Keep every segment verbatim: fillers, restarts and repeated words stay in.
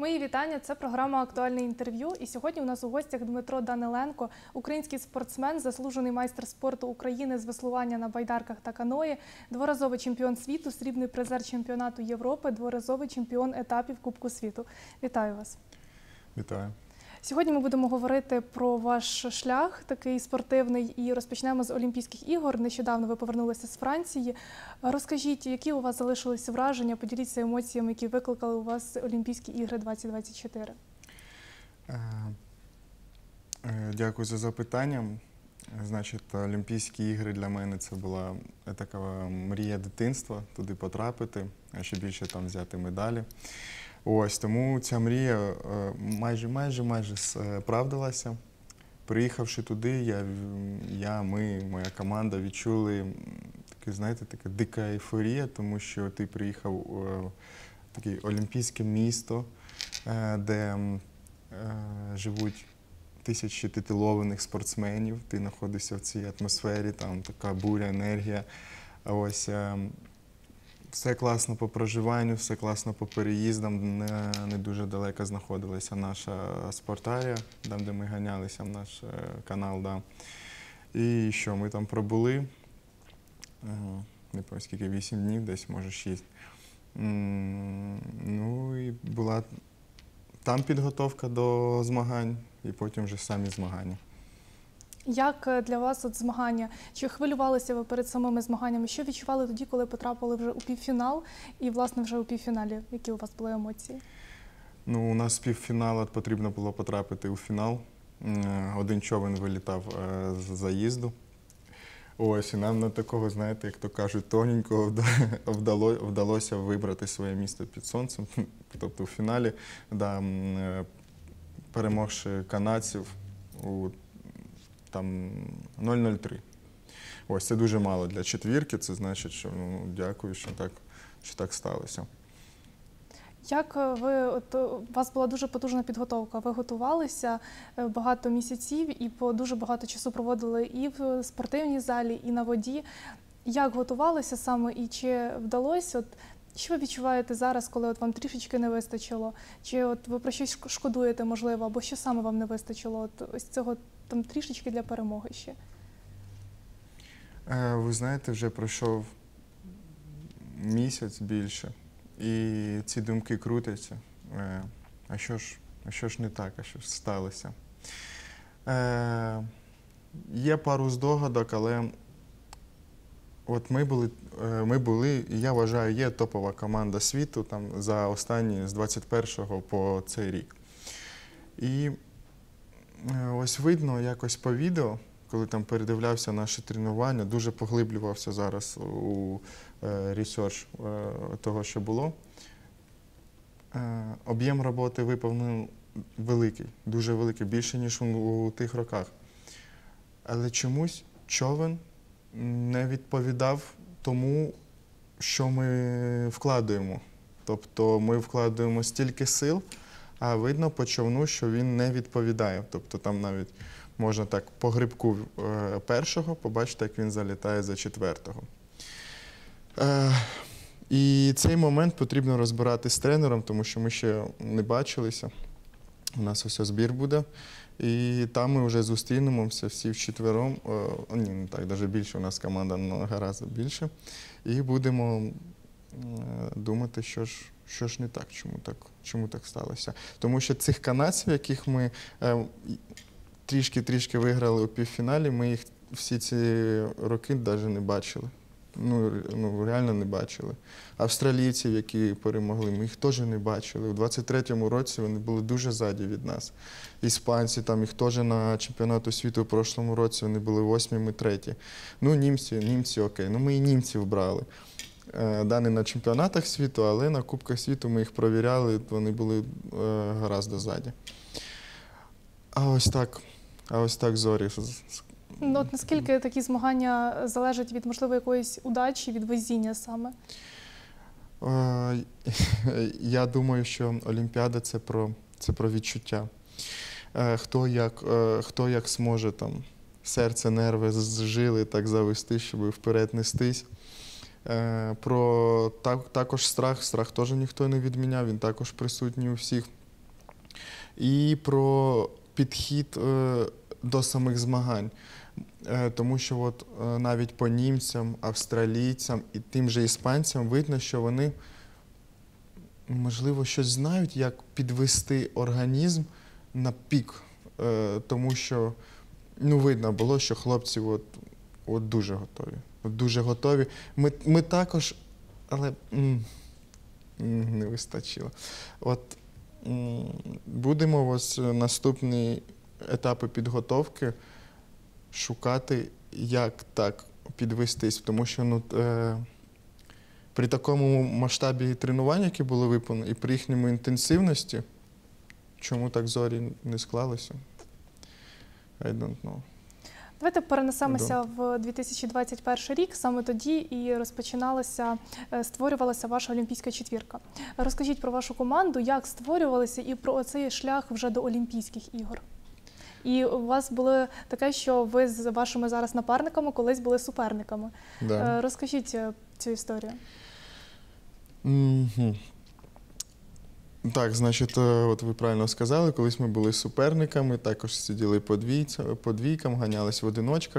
Мої вітання. Це програма «Актуальне інтерв'ю». І сьогодні у нас у гостях Дмитро Даниленко, український спортсмен, заслужений майстер спорту України з веслування на байдарках та каної, дворазовий чемпіон світу, срібний призер чемпіонату Європи, дворазовий чемпіон етапів Кубку світу. Вітаю вас. Вітаю. Сьогодні ми будемо говорити про ваш шлях, такий спортивний, і розпочнемо з Олімпійських ігор. Нещодавно ви повернулися з Франції. Розкажіть, які у вас залишилися враження, поділіться емоціями, які викликали у вас Олімпійські ігри двадцять двадцять чотири. Дякую за запитання. Значить, Олімпійські ігри для мене це була така мрія дитинства, туди потрапити, а ще більше там взяти медалі. Ось, тому ця мрія майже, майже, майже справдилася. Приїхавши туди, я, я, ми, моя команда відчули таке, знаєте, така дика ейфорія, тому що ти приїхав у таке олімпійське місто, де живуть тисячі титулованих спортсменів, ти знаходишся в цій атмосфері, там така буря, енергія. Ось, все класно по проживанню, все класно по переїздам, не, не дуже далеко знаходилася наша спортарія, там, де ми ганялися, в наш канал. Да. І що, ми там пробули, не пам'ятаю, скільки, вісім днів, десь, може, шість. Ну, і була там підготовка до змагань, і потім вже самі змагання. Як для вас от змагання? Чи хвилювалися ви перед самими змаганнями? Що відчували тоді, коли потрапили вже у півфінал? І, власне, вже у півфіналі, які у вас були емоції? Ну, у нас з півфіналу потрібно було потрапити у фінал. Один човен вилітав з заїзду. Ось, і нам на такого, знаєте, як то кажуть, тоненького вдалося вибрати своє місце під сонцем. Тобто у фіналі, да, перемогши канадців у там нуль нуль три. Ось, це дуже мало для четвірки, це значить, що ну, дякую, що так, що так сталося. Як ви, от, у вас була дуже потужна підготовка, ви готувалися багато місяців і по дуже багато часу проводили і в спортивній залі, і на воді. Як готувалися саме і чи вдалося? От, що ви відчуваєте зараз, коли от вам трішечки не вистачило? Чи от ви про щось шкодуєте, можливо, або що саме вам не вистачило? От, ось цього там трішечки для перемоги ще. Ви знаєте, вже пройшов місяць більше, і ці думки крутяться. А що ж, а що ж не так, а що ж сталося? Є пару здогадок, але от ми були, ми були, і я вважаю, є топова команда світу там, за останні, з двадцять першого по цей рік. І ось видно якось по відео, коли там передивлявся наші тренування, дуже поглиблювався зараз у ресерч того, що було. Об'єм роботи виповнений великий, дуже великий, більше, ніж у тих роках. Але чомусь човен не відповідав тому, що ми вкладаємо. Тобто ми вкладаємо стільки сил, а видно по човну, що він не відповідає. Тобто там навіть можна так по грибку першого побачити, як він залітає за четвертого. І цей момент потрібно розбирати з тренером, тому що ми ще не бачилися. У нас ось збір буде. І там ми вже зустрінемося всі вчетвером. О, ні, не так, навіть більше, у нас команда гораздо більше. І будемо думати, що ж, що ж не так, чому так, чому так сталося. Тому що цих канадців, яких ми трішки-трішки виграли у півфіналі, ми їх всі ці роки навіть не бачили. Ну, ну, реально не бачили. Австралійців, які перемогли, ми їх теж не бачили. У двадцять третьому році вони були дуже ззаді від нас. Іспанці, там їх теж на чемпіонату світу у прошлому році вони були восьмі, ми треті. Ну, німці, німці окей, ну ми і німців брали. Да, не на чемпіонатах світу, але на Кубках світу ми їх провіряли, вони були гораздо ззаді. А ось так, а ось так зорі. Ну, от наскільки такі змагання залежать від, можливо, якоїсь удачі, від везіння саме? Я думаю, що Олімпіада – це про, це про відчуття. Хто як, хто як зможе там, серце, нерви, жили так завести, щоб вперед нестись. Про так, також страх. Страх теж ніхто не відміняв, він також присутній у всіх. і про підхід е, до самих змагань. Е, Тому що от, е, навіть по німцям, австралійцям і тим же іспанцям видно, що вони, можливо, щось знають, як підвести організм на пік. Е, Тому що, ну, видно було, що хлопці от, от дуже готові. От дуже готові. Ми, ми також, але м, м, не вистачило. От м, будемо ось наступні етапи підготовки шукати, як так підвестись. Тому що ну, е, при такому масштабі тренувань, які були виконані, і при їхньому інтенсивності, чому так зорі не склалося? I don't know. Давайте перенесемося в дві тисячі двадцять перший рік. Саме тоді і розпочиналася, е, створювалася ваша олімпійська четвірка. Розкажіть про вашу команду, як створювалися і про цей шлях вже до Олімпійських ігор. І у вас було таке, що ви з вашими зараз напарниками колись були суперниками. Да. Е, Розкажіть е, цю історію. Мгм. Так, значить, е, от ви правильно сказали, колись ми були суперниками, також сиділи по, двійця, по двійкам, ганялись в одиночках.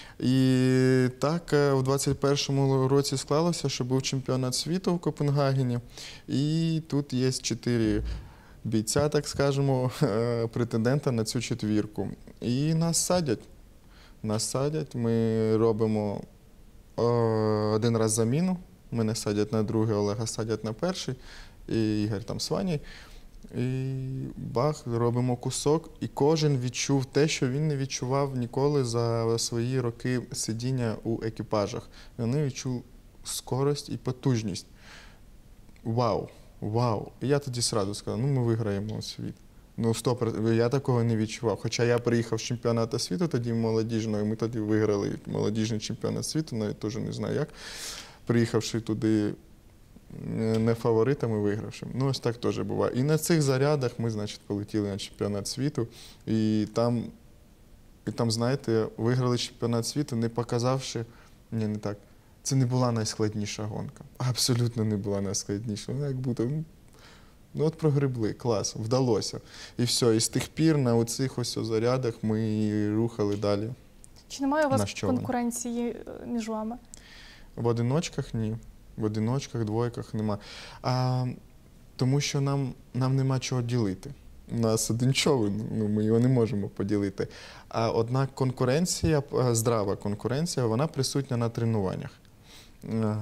І так, е, у двадцять першому році склалося, що був чемпіонат світу в Копенгагені. І тут є чотири бійця, так скажемо, е, претендента на цю четвірку. І нас садять. Нас садять, ми робимо е, один раз заміну. Мене садять на другий, Олега садять на перший. І Ігор там Сваній. І бах, робимо кусок. І кожен відчув те, що він не відчував ніколи за свої роки сидіння у екіпажах. Вони відчули скорость і потужність. Вау! Вау! І я тоді сразу сказав, ну ми виграємо світ. Ну, стоп, я такого не відчував. Хоча я приїхав з чемпіонату світу тоді молодіжного, і ми тоді виграли молодіжний чемпіонат світу, навіть теж не знаю як. Приїхавши туди не фаворитами, вигравши. Ну, ось так теж буває. І на цих зарядах ми, значить, полетіли на чемпіонат світу. І там, і там, знаєте, виграли чемпіонат світу, не показавши, ні, не так, це не була найскладніша гонка. Абсолютно не була найскладніша. Вона як будто, ну от прогребли, клас, вдалося. І все, і з тих пір на оцих ось зарядах ми рухали далі. Чи немає у вас Нащовано. конкуренції е, між вами? В одиночках ні. В одиночках, двойках нема. А, тому що нам, нам нема чого ділити. У нас один човен, ну, ми його не можемо поділити. А однак конкуренція, здрава конкуренція, вона присутня на тренуваннях. А,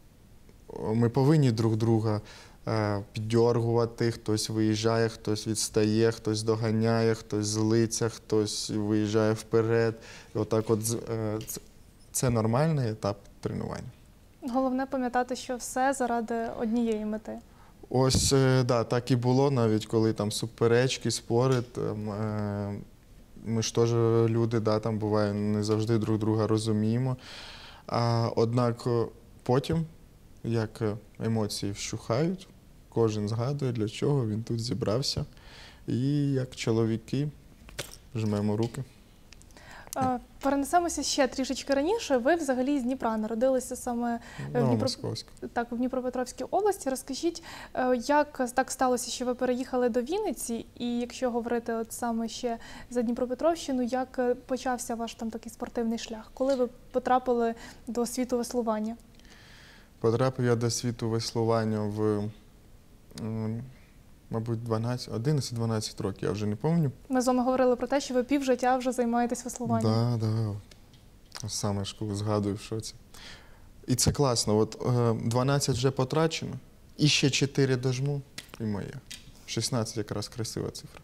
ми повинні друг друга а, піддьоргувати, хтось виїжджає, хтось відстає, хтось доганяє, хтось злиться, хтось виїжджає вперед. І отак от, е, це, це нормальний етап тренування. Головне пам'ятати, що все заради однієї мети. Ось, е, да, так і було, навіть коли там суперечки, спори. Там, е, ми ж теж люди, да, там буває, не завжди друг друга розуміємо. А, однак е, потім, як е, емоції вщухають, кожен згадує, для чого він тут зібрався. І як чоловіки жмемо руки. Е, Перенесемося ще трішечки раніше. Ви взагалі з Дніпра народилися саме е, в, Дніпро... Новомосковськ. так, в Дніпропетровській області. Розкажіть, е, як так сталося, що ви переїхали до Вінниці? І якщо говорити от саме ще за Дніпропетровщину, як е, почався ваш там такий спортивний шлях? Коли ви потрапили до світу веслування? Потрапив я до світу веслування в, м, мабуть, дванадцять, одинадцять-дванадцять років, я вже не пам'ятаю. Ми з вами говорили про те, що ви півжиття вже займаєтесь веслуванням. Так, да, да. Саме ж коли згадую, що це. І це класно. От е, дванадцять вже потрачено, і ще чотири дожму, і моє. шістнадцять якраз красива цифра.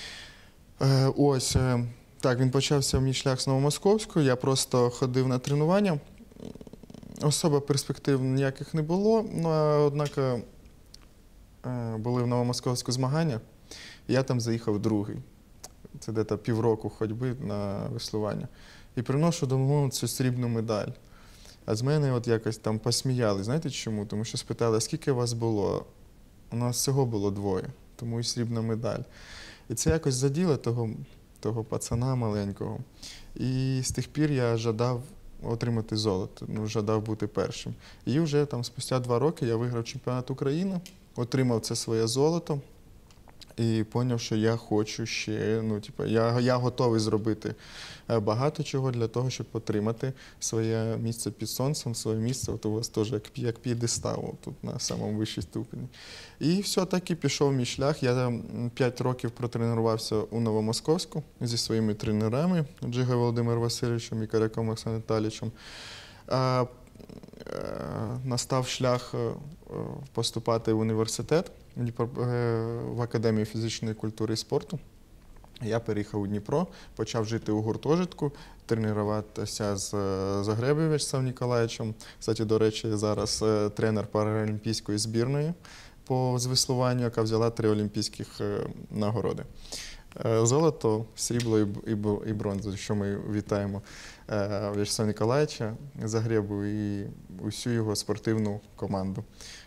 Е, ось, е, так, він почався мій шлях з Новомосковську, я просто ходив на тренування. Особо перспектив ніяких не було, ну, однак е, були в Новомосковську змагання, і я там заїхав другий. Це десь півроку ходьби на веслування. І приношу додому цю срібну медаль. А з мене от якось там посміяли. Знаєте чому? Тому що спитали, а скільки вас було? У нас всього було двоє, тому і срібна медаль. І це якось заділо того, того пацана маленького. І з тих пір я жадав отримати золото, ну, жадав бути першим. І вже там спустя два роки я виграв чемпіонат України, отримав це своє золото. і зрозумів, що я хочу ще, ну, типу, я, я готовий зробити е, багато чого для того, щоб отримати своє місце під сонцем, своє місце, от у вас теж як, пі- як п'єдестал, тут на самому вищій ступені. І все, так і пішов мій шлях. Я п'ять років протренувався у Новомосковську зі своїми тренерами Джига Володимиром Васильовичем і Коряком Олександром Віталійовичем. А, е, настав шлях е, поступати в університет Дніпро- е, в Академію фізичної культури і спорту. Я переїхав у Дніпро, почав жити у гуртожитку, тренуватися з е, Загребою В'ячеславом Ніколаєвичем. Кстати, до речі, зараз е, тренер паралімпійської збірної по звеслуванню, яка взяла три олімпійських е, нагороди. Е, Золото, срібло і б- і б- і бронзу, що ми вітаємо е, В'ячеслава Ніколаєвича, Загребу і усю його спортивну команду.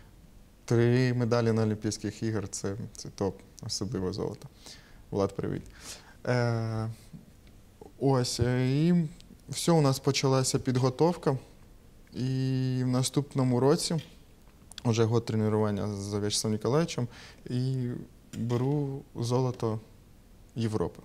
Три медалі на Олімпійських ігор це, це топ, особливо золото. Влад, привіт. Е, ось, е, і все, у нас почалася підготовка. І в наступному році, вже год тренування з В'ячеславом Ніколаєвичем, і беру золото Європи.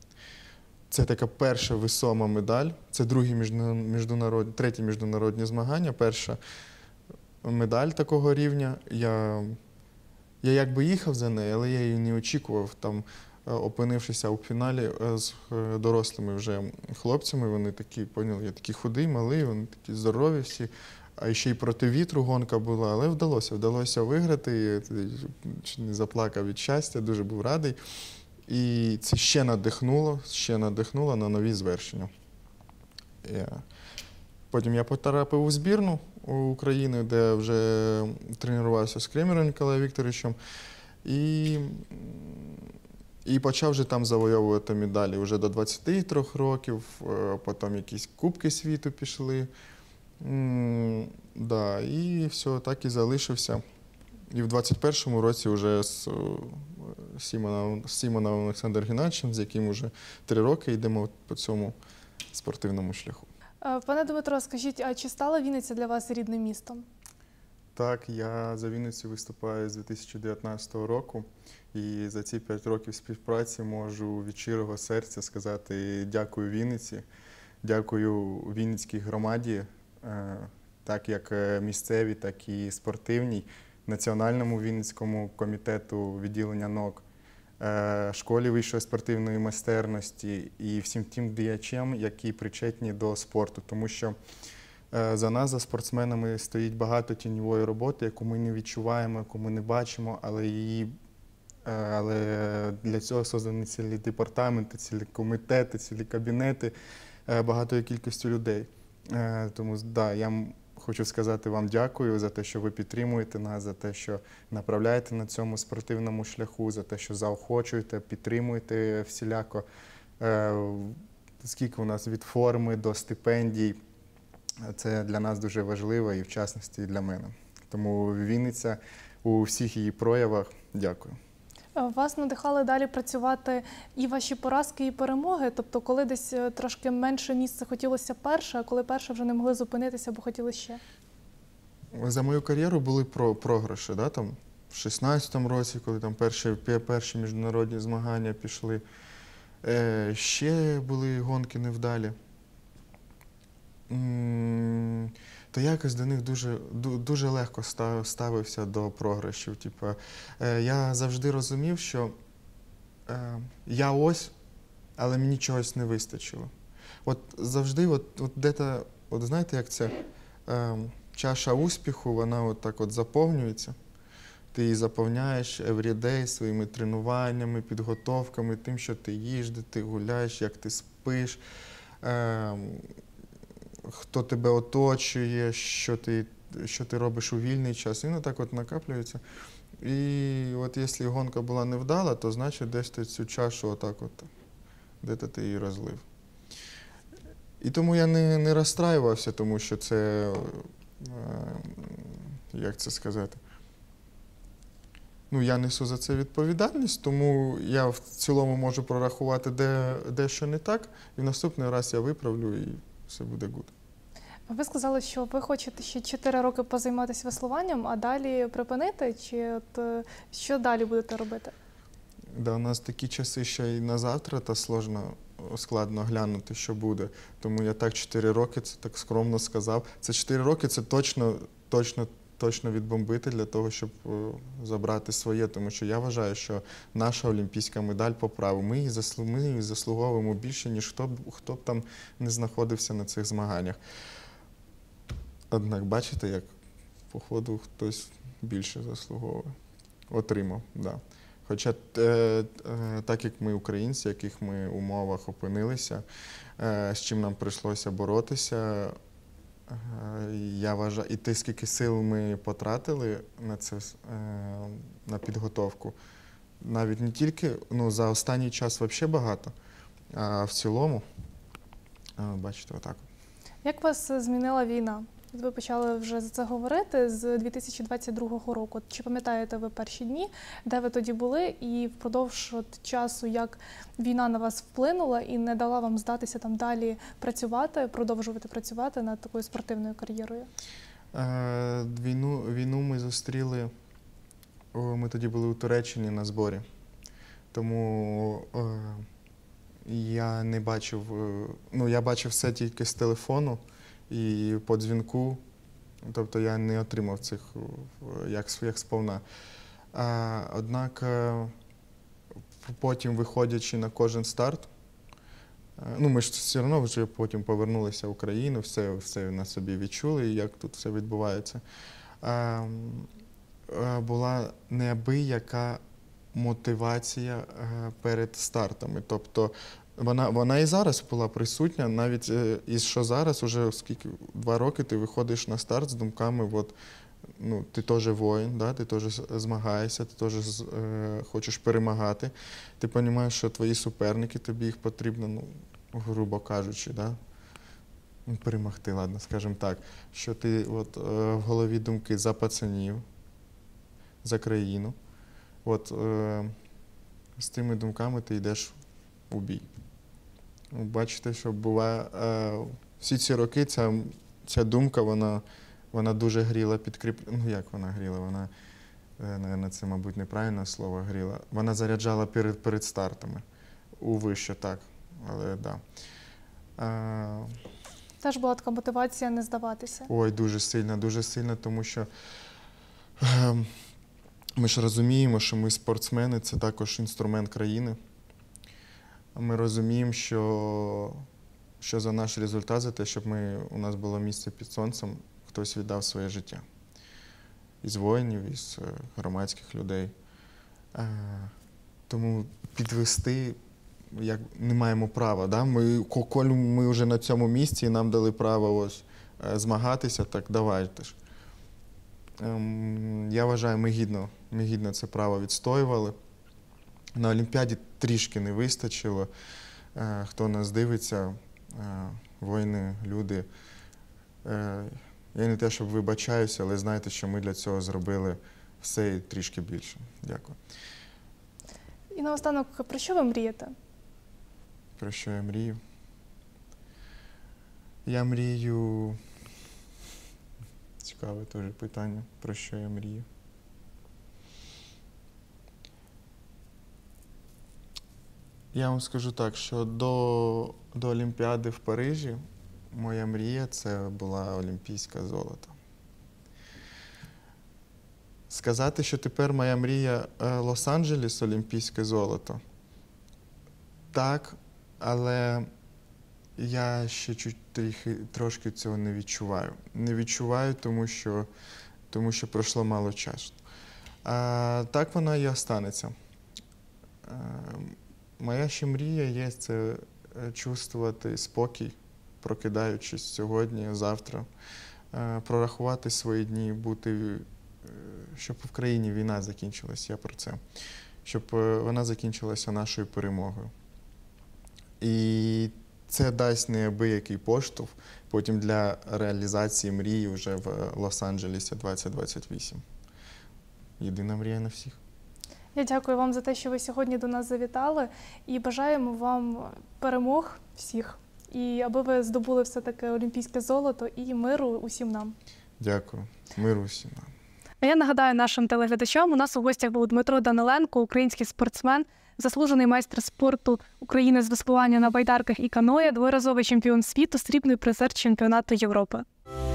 Це така перша весома медаль, це другі міжна- міжнародні, треті міжнародні змагання, перша медаль такого рівня. Я, я якби їхав за нею, але я її не очікував. Там, е, опинившися у фіналі е, з е, дорослими вже хлопцями, вони такі, поняли, я такий худий, малий, вони такі здорові всі. А ще й проти вітру гонка була, але вдалося, вдалося виграти. Я чуть не заплакав від щастя, дуже був радий. І це ще надихнуло, ще надихнуло на нові звершення. Я- Потім я потрапив у збірну України, де вже тренувався з Кремером Ніколаєм Вікторовичем. І, і почав вже там завойовувати медалі вже до двадцяти трьох років, е, потім якісь Кубки світу пішли. М, Да, і все, так і залишився. І в двадцять першому році вже з е, Сімоном, з Сімоном Олександром Геннадійовичем, з яким вже три роки йдемо по цьому спортивному шляху. Е, Пане Дмитро, скажіть, а чи стала Вінниця для вас рідним містом? Так, я за Вінницю виступаю з дві тисячі дев'ятнадцятого року, і за ці п'ять років співпраці можу від щирого серця сказати дякую Вінниці, дякую Вінницькій громаді, е, так як е, місцевій, так і спортивній, Національному Вінницькому комітету відділення НОК, е, школі вищої спортивної майстерності і всім тим діячам, які причетні до спорту, тому що е, за нас, за спортсменами, стоїть багато тіньової роботи, яку ми не відчуваємо, яку ми не бачимо, але її е, але для цього создані цілі департаменти, цілі комітети, цілі кабінети е, багатою кількістю людей. Е, Тому да, я м- хочу сказати вам дякую за те, що ви підтримуєте нас, за те, що направляєте на цьому спортивному шляху, за те, що заохочуєте, підтримуєте всіляко. Е, Скільки у нас від форми до стипендій. Це для нас дуже важливо і в частності і для мене. Тому Вінниця у всіх її проявах дякую. Е, Вас надихали далі працювати і ваші поразки, і перемоги? Тобто, коли десь е, трошки менше місце хотілося перше, а коли перше вже не могли зупинитися, бо хотіли ще? За мою кар'єру були про програші. Да? Там, в шістнадцятому році, коли там перші, пе- перші міжнародні змагання пішли, е, ще були гонки невдалі. М, То якось до них дуже, ду- дуже легко ста- ставився до програшів. Типа, е, я завжди розумів, що е, я ось, але мені чогось не вистачило. От завжди, от, от де-то, от знаєте, як це е, чаша успіху, вона от так от заповнюється. Ти її заповняєш everyday своїми тренуваннями, підготовками, тим, що ти їш, де ти гуляєш, як ти спиш. Е, Хто тебе оточує, що ти, що ти робиш у вільний час. І воно так от накаплюється. І от якщо гонка була невдала, то значить десь ти цю чашу отак от, де-то ти її розлив. І тому я не, не розстраювався, тому що це, е, як це сказати, ну, я несу за це відповідальність, тому я в цілому можу прорахувати, де, де що не так, і в наступний раз я виправлю, і все буде гуд. Ви сказали, що ви хочете ще чотири роки позайматися веслуванням, а далі припинити? Чи от, е, що далі будете робити? Да, у нас такі часи ще й на завтра, та сложно, складно глянути, що буде. Тому я так чотири роки, це так скромно сказав. Це чотири роки, це точно, точно, точно відбомбити для того, щоб е, забрати своє. Тому що я вважаю, що наша олімпійська медаль по праву, ми її, заслу, ми її заслуговуємо більше, ніж хто б, хто б там не знаходився на цих змаганнях. Однак, бачите, як по ходу хтось більше заслуговує. Отримав, так. Да. Хоча е, е, так як ми українці, в яких ми умовах опинилися, е, з чим нам прийшлося боротися, е, я вважаю, і те, скільки сил ми потратили на це, е, на підготовку, навіть не тільки, ну, за останній час взагалі багато, а в цілому, е, бачите, отак. Як вас змінила війна? Ви почали вже за це говорити з дві тисячі двадцять другого року. Чи пам'ятаєте ви перші дні, де ви тоді були, і впродовж от часу, як війна на вас вплинула і не дала вам здатися там далі працювати, продовжувати працювати над такою спортивною кар'єрою? Е, війну, війну ми зустріли, о, ми тоді були у Туреччині на зборі, тому е, я не бачив, е, ну я бачив все тільки з телефону і по дзвінку, тобто я не отримав цих як, як сповна. А, однак е, потім, виходячи на кожен старт, ну, ми ж все одно вже потім повернулися в Україну, все, все на собі відчули, як тут все відбувається. А, була неабияка мотивація перед стартами. Тобто вона, вона і зараз була присутня, навіть і що зараз, уже скільки, два роки ти виходиш на старт з думками, от, ну, ти теж воїн, да? Ти теж змагаєшся, ти теж е, хочеш перемагати. Ти розумієш, що твої суперники, тобі їх потрібно, ну, грубо кажучи, да? перемогти, ладно, скажімо так. Що ти от, е, в голові думки за пацанів, за країну. От, е, з тими думками ти йдеш у бій. Бачите, що буває, е, всі ці роки ця, ця думка, вона, вона дуже гріла, підкріплена. Ну, як вона гріла? Вона, е, це, мабуть, неправильне слово, гріла. Вона заряджала перед, перед стартами. Уви, що так, але так. Да. Е, Теж була така мотивація не здаватися. Ой, дуже сильно, дуже сильно, тому що е, ми ж розуміємо, що ми спортсмени, це також інструмент країни. Ми розуміємо, що, що за наш результат, за те, щоб ми, у нас було місце під сонцем, хтось віддав своє життя. Із воїнів, із громадських людей. Е, тому підвести як, не маємо права. Да? Ми, коли ми вже на цьому місці і нам дали право ось, змагатися, так давайте ж. Ем, я вважаю, ми гідно, ми гідно це право відстоювали. На Олімпіаді трішки не вистачило. Е, хто нас дивиться, е, воїни, люди. Е, я не те, щоб вибачаюся, але знайте, що ми для цього зробили все і трішки більше. Дякую. І наостанок, про що ви мрієте? Про що я мрію? Я мрію... Цікаве теж питання, про що я мрію. Я вам скажу так, що до, до Олімпіади в Парижі моя мрія – це була олімпійське золото. Сказати, що тепер моя мрія Лос-Анджелес, олімпійське золото – так, але я ще чуть трохи, трошки цього не відчуваю. Не відчуваю, тому що, тому що пройшло мало часу. А так вона і останеться. Моя ще мрія є – це чувствувати спокій, прокидаючись сьогодні, завтра, прорахувати свої дні, бути, щоб в країні війна закінчилась, я про це, щоб вона закінчилася нашою перемогою. І це дасть неабиякий поштовх потім для реалізації мрії вже в Лос-Анджелесі двадцять двадцять вісім. Єдина мрія на всіх. Я дякую вам за те, що ви сьогодні до нас завітали, і бажаємо вам перемог всіх, і аби ви здобули все-таки олімпійське золото і миру усім нам. Дякую. Миру усім нам. А я нагадаю нашим телеглядачам, у нас у гостях був Дмитро Даниленко, український спортсмен, заслужений майстер спорту України з веслування на байдарках і каное, дворазовий чемпіон світу, срібний призер чемпіонату Європи.